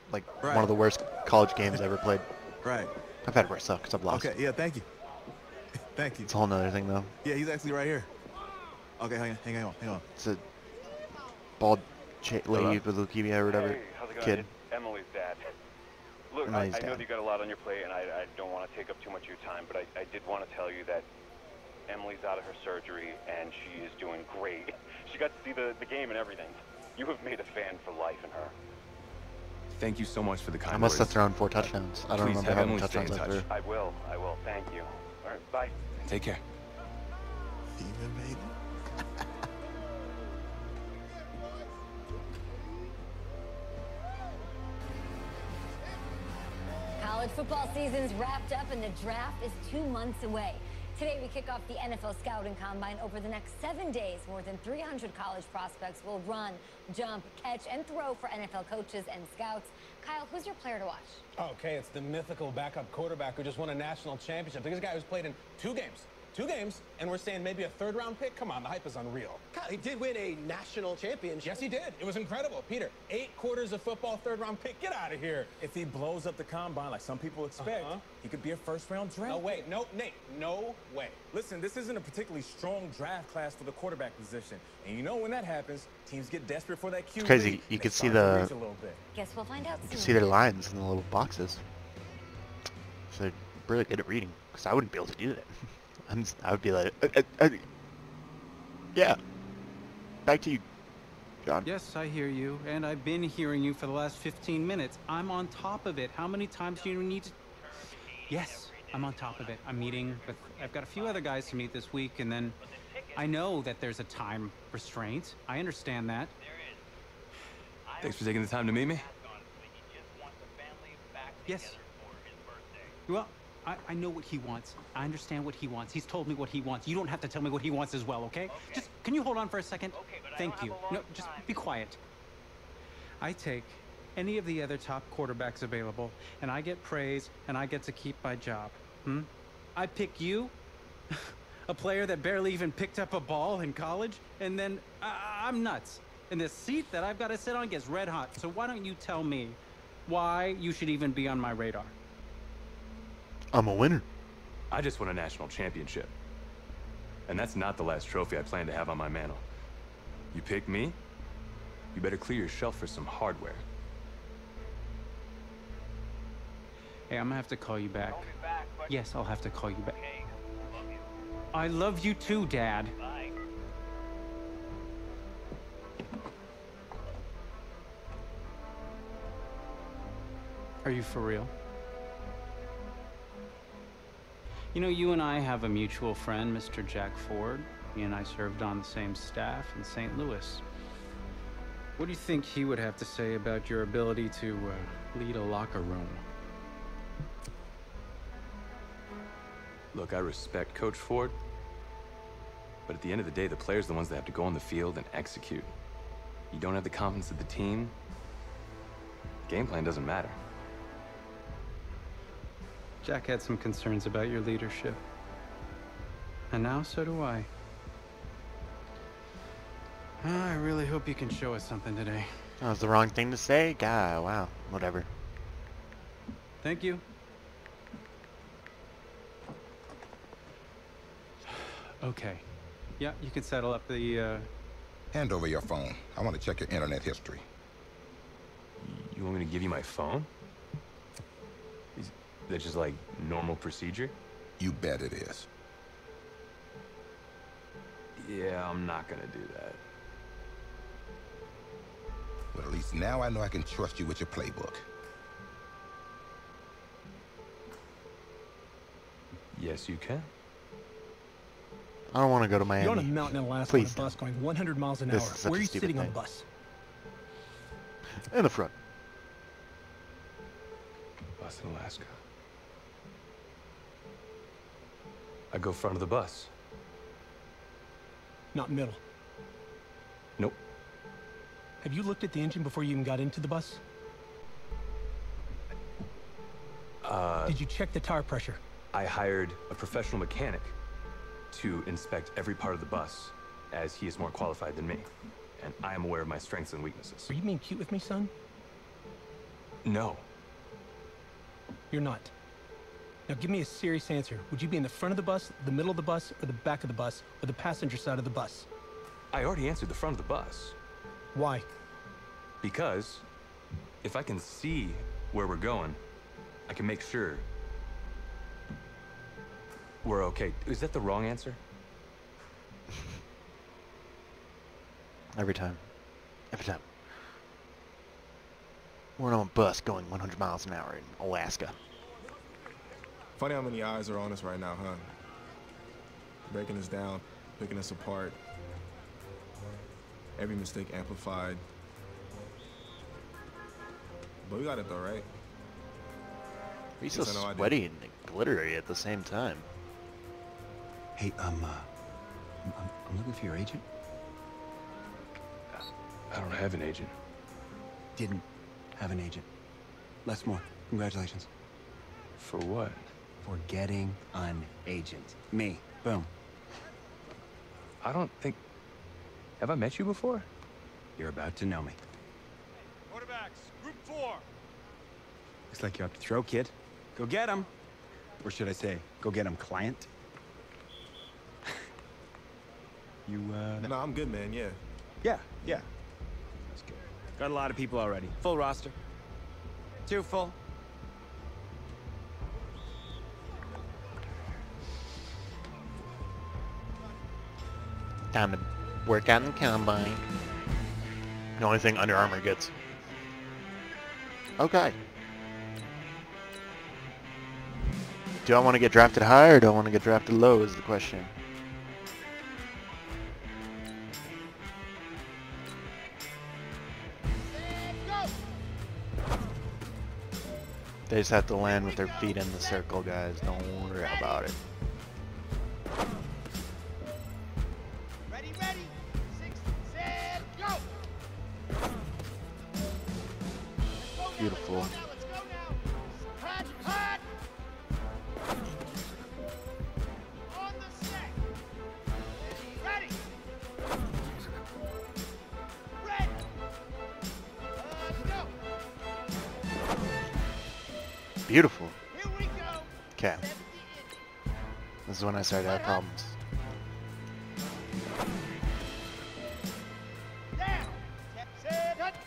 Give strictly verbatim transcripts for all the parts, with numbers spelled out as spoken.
like Right. one of the worst college games I ever played. Right. I've had worse though, because I've lost. Okay, yeah, thank you. Thank you. It's a whole nother thing though. Yeah, he's actually right here. Okay, hang on, hang on, hang on. It's a bald cha- lady Hello? with leukemia or whatever. Hey, how's it going? Kid. It's Emily's dad. Look, I, Emily's I know dad. that you got a lot on your plate, and I, I don't want to take up too much of your time, but I, I did want to tell you that Emily's out of her surgery, and she is doing great. She got to see the, the game and everything. You have made a fan for life in her. Thank you so much for the kind I must have words. thrown four touchdowns. I don't Please remember have having Emily stay in touchdowns like touch. through. I will, I will. Thank you. All right, bye. Take care. Even maybe. College football season's wrapped up and the draft is two months away. Today we kick off the N F L Scouting Combine. Over the next seven days, more than three hundred college prospects will run, jump, catch, and throw for N F L coaches and scouts. Kyle, who's your player to watch? Okay, it's the mythical backup quarterback who just won a national championship. This guy who's played in two games. Two games, and we're saying maybe a third-round pick? Come on, the hype is unreal. God, he did win a national championship. Yes, he did. It was incredible. Peter, eight quarters of football, third-round pick. Get out of here. If he blows up the combine like some people expect, Uh-huh. he could be a first-round draft. No way. No, Nate, no way. Listen, this isn't a particularly strong draft class for the quarterback position. And you know when that happens, teams get desperate for that Q B. It's crazy. You They can see start to the- reach a little bit. Guess we'll find out You soon. can see their lines in the little boxes. So they're really good at reading, because I wouldn't be able to do that. I'm just, I would be like, uh, uh, uh, yeah. Back to you, John. Yes, I hear you, and I've been hearing you for the last fifteen minutes. I'm on top of it. How many times do you need to... Yes, I'm on top of it. I'm meeting with... I've got a few other guys to meet this week, and then I know that there's a time restraint. I understand that. Thanks for taking the time to meet me. Yes. Well, I, I know what he wants. I understand what he wants. He's told me what he wants. You don't have to tell me what he wants as well, okay? Just, can you hold on for a second? Thank you. No, just be quiet. I take any of the other top quarterbacks available, and I get praise, and I get to keep my job. Hmm? I pick you, a player that barely even picked up a ball in college, and then uh, I'm nuts. And this seat that I've got to sit on gets red hot. So why don't you tell me why you should even be on my radar? I'm a winner. I just won a national championship. And that's not the last trophy I plan to have on my mantle. You pick me, you better clear your shelf for some hardware. Hey, I'm gonna have to call you back. Yes, I'll have to call you back. I love you too, Dad. Are you for real? You know, you and I have a mutual friend, Mister Jack Ford. He and I served on the same staff in Saint Louis. What do you think he would have to say about your ability to uh, lead a locker room? Look, I respect Coach Ford, but at the end of the day, the players are the ones that have to go on the field and execute. You don't have the confidence of the team, game plan doesn't matter. Jack had some concerns about your leadership. And now so do I. I really hope you can show us something today. That was the wrong thing to say? God, wow. Whatever. Thank you. Okay. Yeah, you can settle up the, uh... Hand over your phone. I want to check your internet history. You want me to give you my phone? Is that just like normal procedure? You bet it is. Yeah, I'm not gonna do that. Well, at least now I know I can trust you with your playbook. Yes, you can. I don't want to go to Miami. You're on a mountain in Alaska Please on a bus going one hundred miles an This hour. is such Where a are you stupid sitting on thing. the bus? In the front. Bus in Alaska. I go front of the bus. Not middle. Nope. Have you looked at the engine before you even got into the bus? Uh, Did you check the tire pressure? I hired a professional mechanic to inspect every part of the bus, as he is more qualified than me. And I am aware of my strengths and weaknesses. Are you being cute with me, son? No. You're not. Now give me a serious answer. Would you be in the front of the bus, the middle of the bus, or the back of the bus, or the passenger side of the bus? I already answered the front of the bus. Why? Because if I can see where we're going, I can make sure we're okay. Is that the wrong answer? Every time. Every time. We're on a bus going one hundred miles an hour in Alaska. Funny how many eyes are on us right now, huh? Breaking us down, picking us apart. Every mistake amplified. But we got it though, right? We're so sweaty and glittery at the same time. Hey, um, uh, I'm, I'm looking for your agent. I don't have an agent. Didn't have an agent. Less more. Congratulations. For what? For getting an agent. Me. Boom. I don't think... Have I met you before? You're about to know me. Quarterbacks, group four. Looks like you're up to throw, kid. Go get him. Or should I say, go get him, client. you, uh... No, I'm good, man, yeah. Yeah, yeah. That's good. Got a lot of people already. Full roster. Too full. Time to work out in the combine. The only thing Under Armour gets. Okay. Do I want to get drafted high or do I want to get drafted low is the question. They just have to land with their feet in the circle, guys. Don't worry about it. Ready, ready. Six, set, go. Beautiful. Let's go now. Hot, hot. On the set. Ready. Ready. Uh, go. Beautiful. Here we go. Okay. This is when I started to have problems. Down. Set, hut.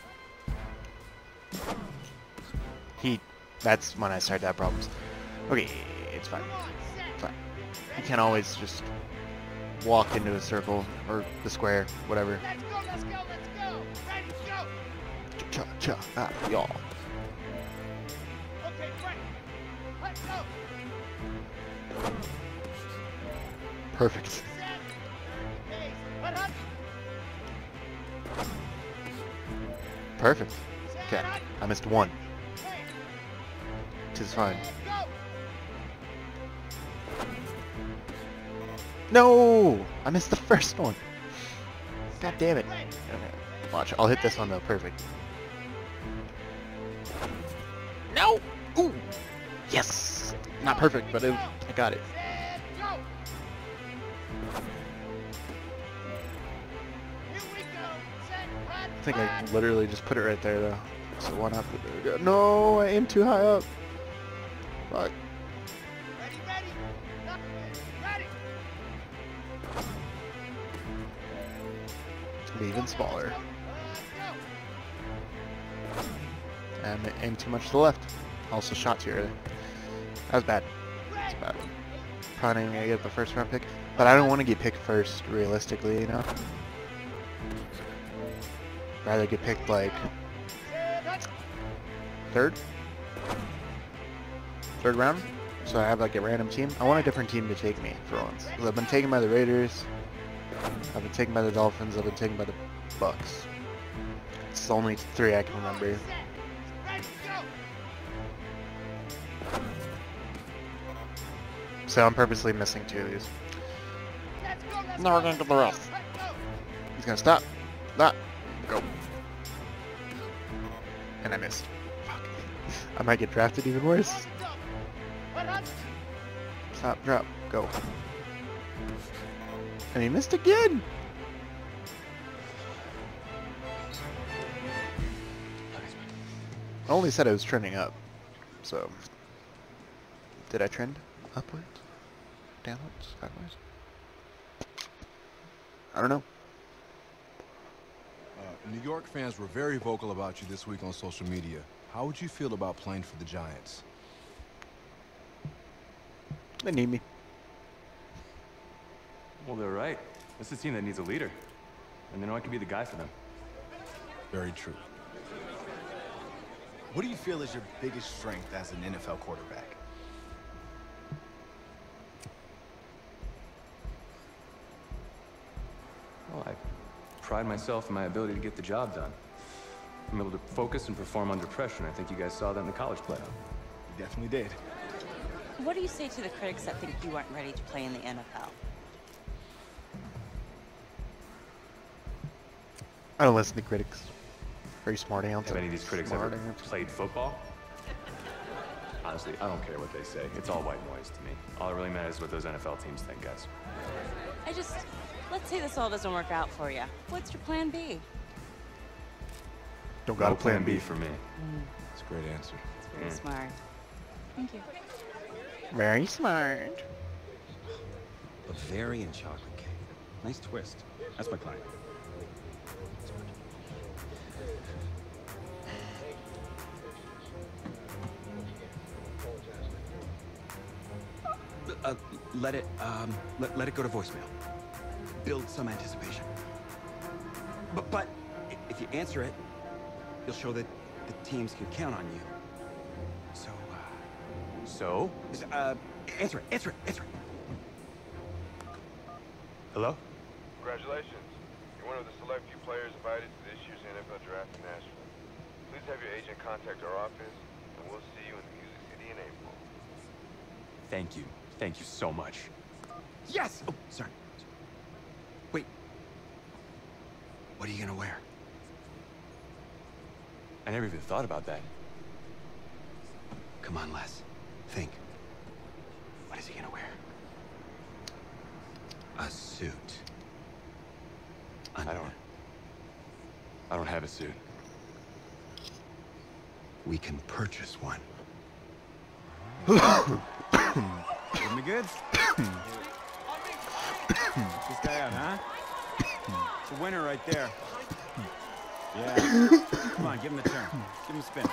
He, that's when I started to have problems. Okay, it's fine. It's fine. You can't always just walk into a circle or the square, whatever. Let's go, let's go, let's go. Ready, go. Cha cha, ah, y'all. Okay, ready. Let's go. Perfect. Set. Pace. Hut, hut. Perfect. Okay, I missed one. Hey. Tis fine. Go. No! I missed the first one. God damn it. Okay, watch, I'll hit this one though. Perfect. No! Ooh! Yes! Not perfect, but it, I got it. Set, go. Here we go. Set, hut, I think I hut. literally just put it right there though. So why not put it there? No, I aimed too high up. Fuck. Ready, ready. Knock it. Ready. It's gonna be even smaller. Uh, go. And I aimed too much to the left. Also shot too early. That was bad. That's a bad one. Probably not even gonna get the first round pick. But I don't want to get picked first, realistically, you know? Rather get picked like third? Third round? So I have like a random team. I want a different team to take me for once. 'Cause I've been taken by the Raiders. I've been taken by the Dolphins. I've been taken by the Bucks. It's the only three I can remember. Ready, go. So I'm purposely missing two of these. Let's go, let's Now go, we're going to let's the go. rest. Hut, go. He's gonna stop. That. Go. And I missed. Fuck. I might get drafted even worse. On the double. Hut, hut. Stop, drop, go. And he missed again! I only said I was trending up, so did I trend upwards, downwards, sideways? I don't know. Uh, New York fans were very vocal about you this week on social media. How would you feel about playing for the Giants? They need me. Well, they're right. This is a team that needs a leader. And they know I can be the guy for them. Very true. What do you feel is your biggest strength as an N F L quarterback? Well, I pride myself in my ability to get the job done. I'm able to focus and perform under pressure, and I think you guys saw that in the college playoff. You definitely did. What do you say to the critics that think you aren't ready to play in the N F L? I don't listen to critics. Very smart answer. Have any of these critics Smart ever answer. played football? Honestly, I don't care what they say. It's all white noise to me. All that really matters is what those N F L teams think, guys. I just, let's say this all doesn't work out for you. What's your plan B? Don't got No a plan B. for me. Mm, That's a great answer. it's very Mm. smart. Thank you. Very smart. Bavarian chocolate cake. Nice twist. That's my client. Uh, let it, um, let, let it go to voicemail. Build some anticipation. But, but, i- if you answer it, you'll show that the teams can count on you. So, uh... So? Uh, answer it, answer it, answer it. Hello? Congratulations. You're one of the select few players invited to this year's N F L draft in Nashville. Please have your agent contact our office, and we'll see you in the Music City in April. Thank you. Thank you so much. Yes! Oh, sorry. Wait. What are you gonna wear? I never even thought about that. Come on, Les. Think. What is he gonna wear? A suit. I don't... I don't have a suit. We can purchase one. Give me good? This guy out, huh? It's a winner right there. Yeah. Come on, give him the turn. Give him a spin.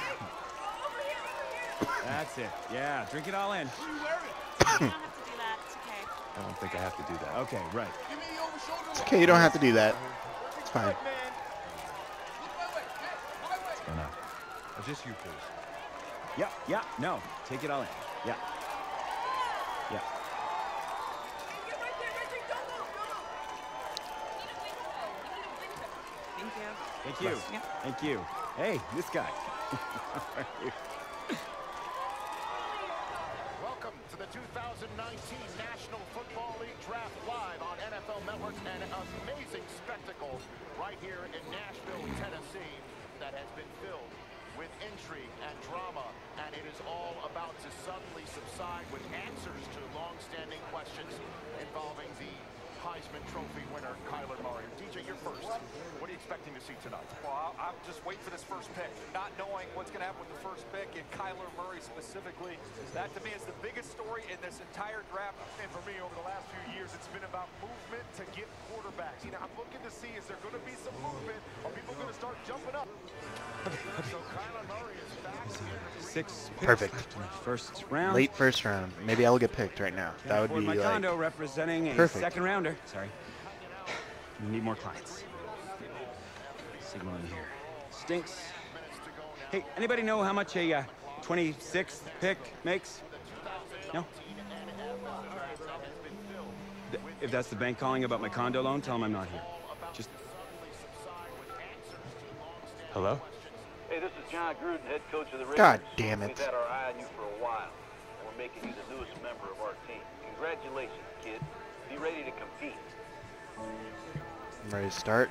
That's it. Yeah, drink it all in. You don't have to do that. It's okay. I don't think I have to do that. Okay, right. It's okay, you don't have to do that. It's fine. What's going on? Oh, just you, please. Yeah, yeah, no. Take it all in. Yeah. Yeah. Thank you. Thank you. Yeah. Thank you. Hey, this guy. How are you? Welcome to the two thousand nineteen National Football League Draft Live on N F L Network. An amazing spectacle right here in Nashville, Tennessee, that has been filled with intrigue and drama, and it is all about to suddenly subside with answers to long-standing questions involving the Heisman Trophy winner, Kyler Murray. D J, you're first. What are you expecting to see tonight? Well, I'll, I'll just wait for this first pick. Not knowing what's going to happen with the first pick and Kyler Murray specifically, that to me is the biggest story in this entire draft. And for me, over the last few years, it's been about movement to get quarterbacks. You know, I'm looking to see, is there going to be some movement? Are people going to start jumping up? So Kyler Murray is back in Six picks Perfect. left in the first round. Late first round. Maybe I'll get picked right now. Can't That would afford be my like condo representing a perfect. second rounder. Sorry. We need more clients. Signal in here. Stinks. Hey, anybody know how much a uh, twenty-sixth pick makes? No? Th- If that's the bank calling about my condo loan, tell them I'm not here. Just... Hello? Hey, this is John Gruden, head coach of the Raiders. God damn it. We've had our eye on you for a while, and we're making you the newest member of our team. Congratulations, kid. Be ready to compete. I'm ready to start.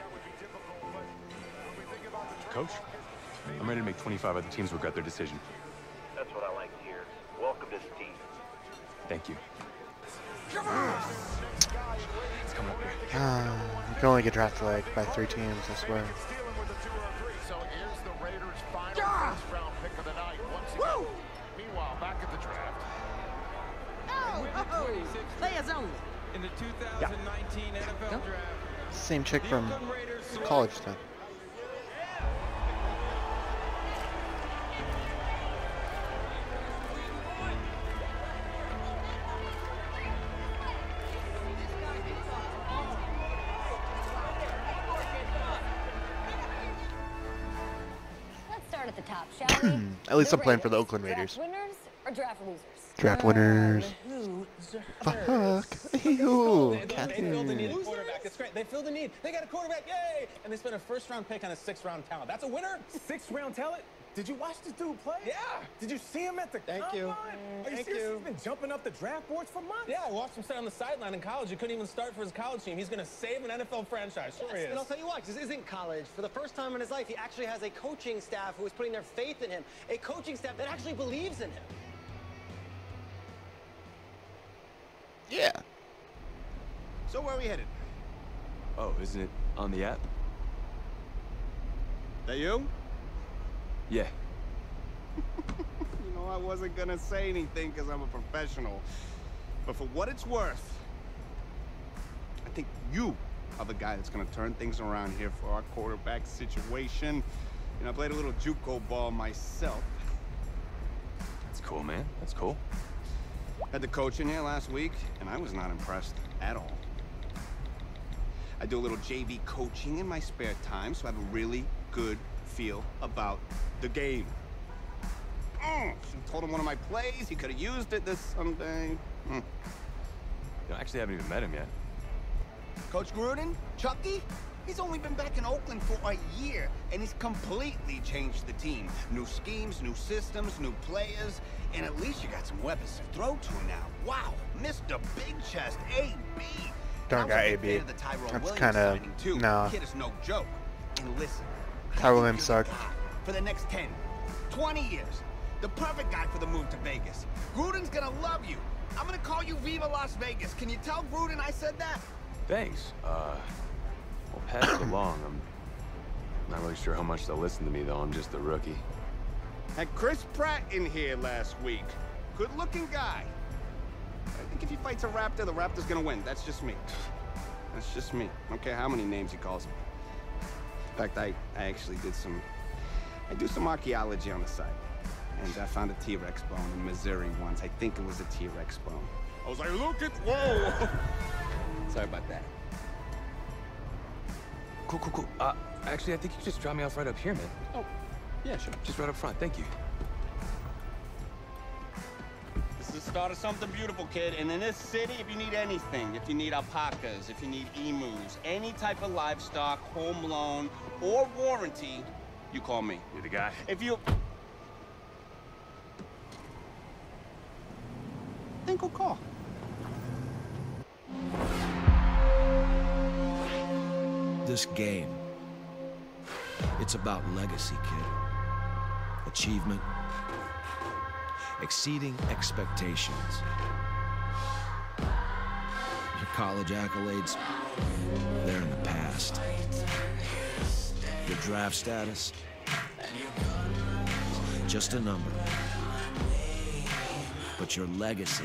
Coach? I'm ready to make twenty-five other teams regret their decision. That's what I like to hear. Welcome to the team. Thank you. Come on! It's coming up here. Ah, you can only get drafted like by three teams, I swear. So here's the Raiders' final first round pick of Players only. In the two thousand nineteen yeah. N F L Draft. Same chick from college time. Let's start at the top, shall we? At least The I'm playing for the Raiders. Oakland Raiders. Draft winners or draft losers? Draft winners. Fuck. Ew. They, they filled the need at quarterback. It's great. They filled the need. They got a quarterback. Yay! And they spent a first-round pick on a sixth-round talent. That's a winner. Sixth-round talent? Did you watch this dude play? Yeah. Did you see him at the Thank combine? you. Are you Thank serious? you. He's been jumping up the draft boards for months. Yeah, I watched him sit on the sideline in college. He couldn't even start for his college team. He's going to save an N F L franchise. Sure he Yes, is. and I'll tell you what, this isn't college. For the first time in his life, he actually has a coaching staff who is putting their faith in him. A coaching staff that actually believes in him. Yeah. So where are we headed? Oh, isn't it on the app? That you? Yeah. You know, I wasn't gonna say anything because I'm a professional. But for what it's worth, I think you are the guy that's gonna turn things around here for our quarterback situation. You know, I played a little JUCO ball myself. That's cool, man. That's cool. Had the coach in here last week, and I was not impressed at all. I do a little J V coaching in my spare time, so I have a really good feel about the game. Mm. Told him one of my plays. He could have used it this Sunday. Mm. You know, I actually haven't even met him yet. Coach Gruden? Chucky? He's only been back in Oakland for a year, and he's completely changed the team. New schemes, new systems, new players, and at least you got some weapons to throw to now. Wow, Mister Big Chest, A B. Darn guy A B. That's kind of no. Kid is no joke. And listen, Tyrell Williams sucked. for the next ten, twenty years, the perfect guy for the move to Vegas. Gruden's gonna love you. I'm gonna call you Viva Las Vegas. Can you tell Gruden I said that? Thanks. Uh, well, pass it along. I'm not really sure how much they'll listen to me, though. I'm just a rookie. Had Chris Pratt in here last week. Good-looking guy. I think if he fights a Raptor, the Raptor's gonna win. That's just me. That's just me. I don't care how many names he calls him. In fact, I, I actually did some... I do some archaeology on the side. And I found a T-Rex bone in Missouri once. I think it was a T-Rex bone. I was like, look at... Whoa! Sorry about that. Cool, cool, cool. Uh, actually, I think you just dropped me off right up here, man. Oh, yeah, sure. Just right up front. Thank you. This is the start of something beautiful, kid. And in this city, if you need anything, if you need alpacas, if you need emus, any type of livestock, home loan, or warranty, you call me. You're the guy. If you... Then go call. This game, it's about legacy, kid. Achievement, exceeding expectations. Your college accolades, they're in the past. Your draft status, just a number. But your legacy,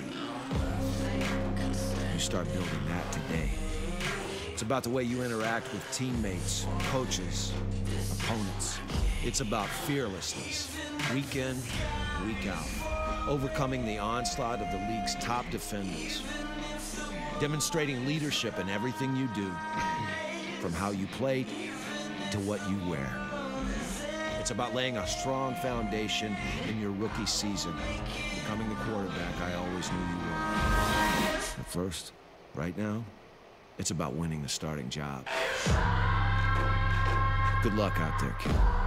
you start building that today. It's about the way you interact with teammates, coaches, opponents. It's about fearlessness, week in, week out. Overcoming the onslaught of the league's top defenders. Demonstrating leadership in everything you do, from how you play to what you wear. It's about laying a strong foundation in your rookie season, becoming the quarterback I always knew you were. At first, right now, it's about winning the starting job. Good luck out there, kid.